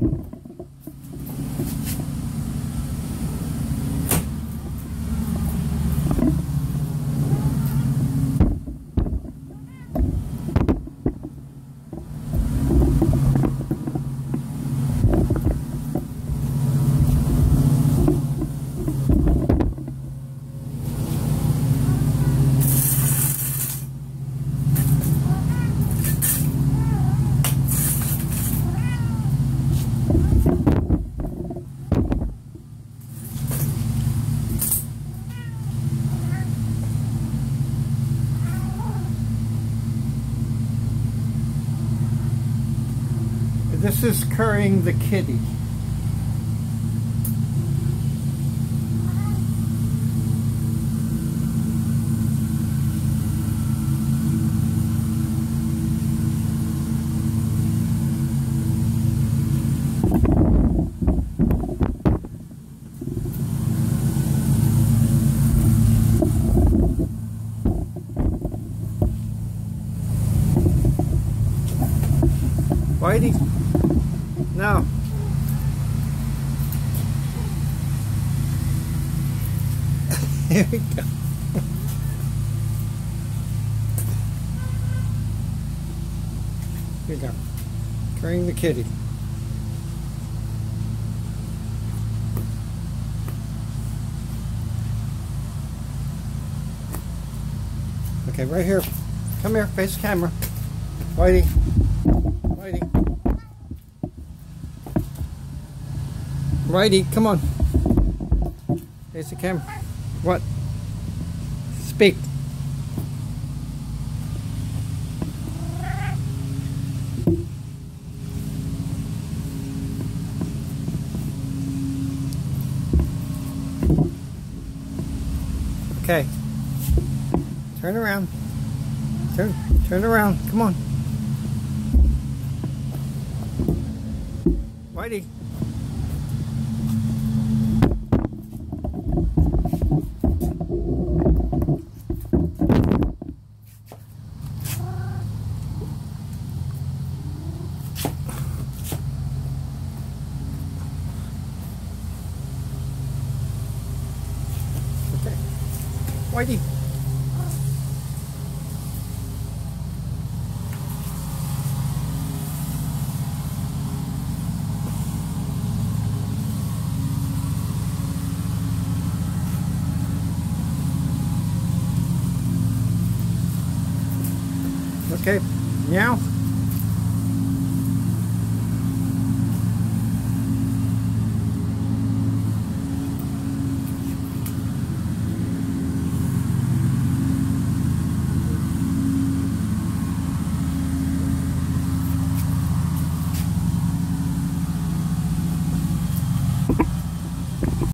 This is currying the kitty. Whitey? No. Here we go. Here we go. Carrying the kitty. Okay, right here. Come here, face the camera. Whitey. Whitey. Whitey, come on. Face the camera. What? Speak. Okay. Turn around. Turn around. Come on. Whitey. Okay. Whitey. Okay, meow.